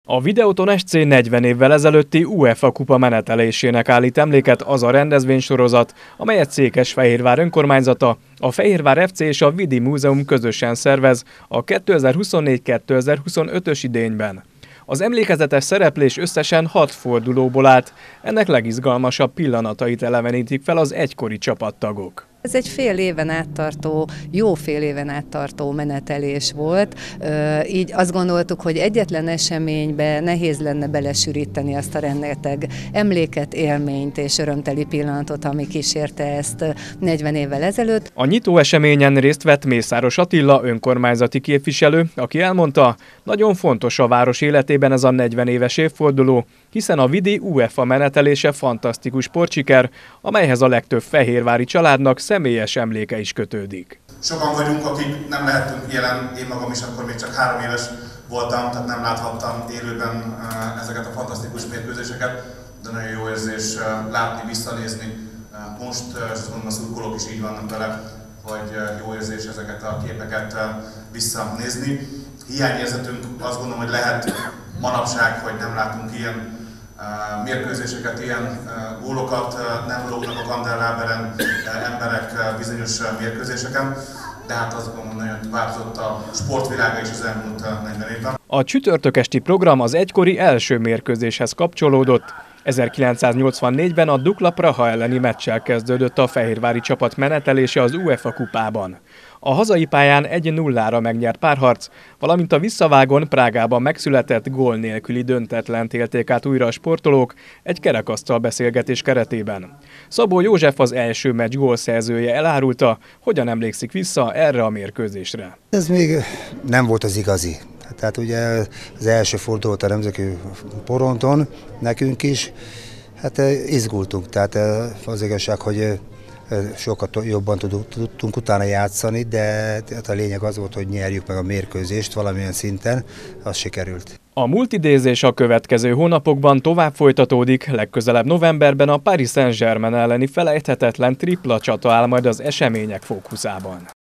A Videoton SC 40 évvel ezelőtti UEFA kupa menetelésének állít emléket az a rendezvénysorozat, amelyet Székesfehérvár önkormányzata, a Fehérvár FC és a Vidi Múzeum közösen szervez a 2024-2025-ös idényben. Az emlékezetes szereplés összesen 6 fordulóból állt, ennek legizgalmasabb pillanatait elevenítik fel az egykori csapattagok. Ez egy jó fél éven át tartó menetelés volt, így azt gondoltuk, hogy egyetlen eseménybe nehéz lenne belesűríteni azt a rengeteg emléket, élményt és örömteli pillanatot, ami kísérte ezt 40 évvel ezelőtt. A nyitó eseményen részt vett Mészáros Attila önkormányzati képviselő, aki elmondta, nagyon fontos a város életében ez a 40 éves évforduló, hiszen a Vidi UEFA menetelése fantasztikus sportsiker, amelyhez a legtöbb fehérvári családnak személyes emléke is kötődik. Sokan vagyunk, akik nem lehettünk jelen, én magam is akkor még csak 3 éves voltam, tehát nem láthattam élőben ezeket a fantasztikus mérkőzéseket, de nagyon jó érzés látni, visszanézni. Most, és azt mondom, a szurkolók is így vannak vele, hogy jó érzés ezeket a képeket visszanézni. Hiányérzetünk azt gondolom, hogy lehet manapság, hogy nem látunk ilyen mérkőzéseket, ilyen gólokat, nem lógnak a kandelláberen emberek bizonyos mérkőzéseken, de hát azt gondolom, nagyon változott a sportvilága is az elmúlt 40 évben. A csütörtök esti program az egykori első mérkőzéshez kapcsolódott. 1984-ben a Dukla Praha elleni meccsel kezdődött a fehérvári csapat menetelése az UEFA kupában. A hazai pályán 1-0-ra megnyert párharc, valamint a visszavágon Prágában megszületett gól nélküli döntetlent élték át újra a sportolók egy kerekasztal beszélgetés keretében. Szabó József, az első meccs gólszerzője elárulta, hogyan emlékszik vissza erre a mérkőzésre. Ez még nem volt az igazi. Tehát ugye az első forduló volt a nemzetközi poronton, nekünk is, hát izgultunk, tehát az igazság, hogy sokkal jobban tudtunk utána játszani, de a lényeg az volt, hogy nyerjük meg a mérkőzést valamilyen szinten, az sikerült. A multidézés a következő hónapokban tovább folytatódik, legközelebb novemberben a Paris Saint-Germain elleni felejthetetlen tripla csata áll majd az események fókuszában.